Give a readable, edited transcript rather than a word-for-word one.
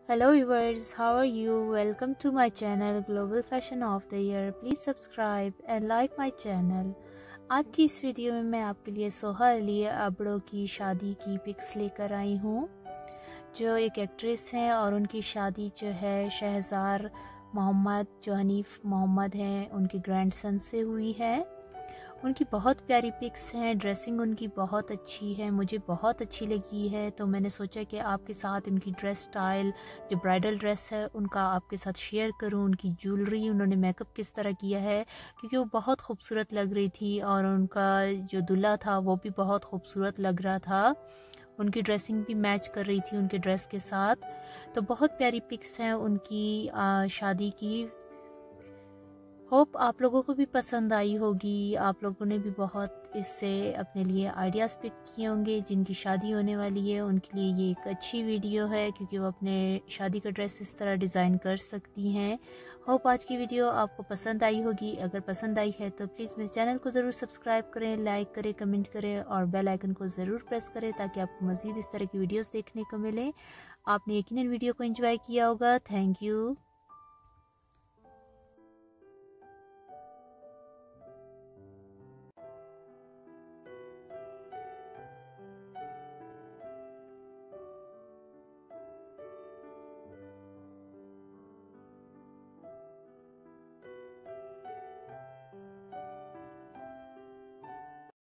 Hello viewers, how are you? Welcome to my channel Global Fashion of the Year. Please subscribe and like my channel. आज की इस video में मैं आपके लिए सोहा अली अबड़ो की शादी की पिक्स लेकर आई हूँ, जो एक एक्ट्रेस हैं और उनकी शादी जो है शहजाद मोहम्मद जो हनीफ मोहम्मद हैं उनके ग्रैंडसन से हुई है। उनकी बहुत प्यारी पिक्स हैं, ड्रेसिंग उनकी बहुत अच्छी है, मुझे बहुत अच्छी लगी है। तो मैंने सोचा कि आपके साथ उनकी ड्रेस स्टाइल, जो ब्राइडल ड्रेस है उनका आपके साथ शेयर करूं। उनकी ज्वेलरी, उन्होंने मेकअप किस तरह किया है, क्योंकि वो बहुत खूबसूरत लग रही थी और उनका जो दूल्हा था वो भी बहुत खूबसूरत लग रहा था। उनकी ड्रेसिंग भी मैच कर रही थी उनके ड्रेस के साथ। तो बहुत प्यारी पिक्स हैं उनकी शादी की। होप आप लोगों को भी पसंद आई होगी। आप लोगों ने भी बहुत इससे अपने लिए आइडियाज़ पिक किए होंगे। जिनकी शादी होने वाली है उनके लिए ये एक अच्छी वीडियो है, क्योंकि वो अपने शादी का ड्रेस इस तरह डिज़ाइन कर सकती हैं। होप आज की वीडियो आपको पसंद आई होगी। अगर पसंद आई है तो प्लीज़ मेरे चैनल को ज़रूर सब्सक्राइब करें, लाइक करें, कमेंट करें और बेल आइकन को ज़रूर प्रेस करें, ताकि आपको मज़ीद इस तरह की वीडियोज़ देखने को मिले। आपने यकीनन वीडियो को एंजॉय किया होगा। Thank you.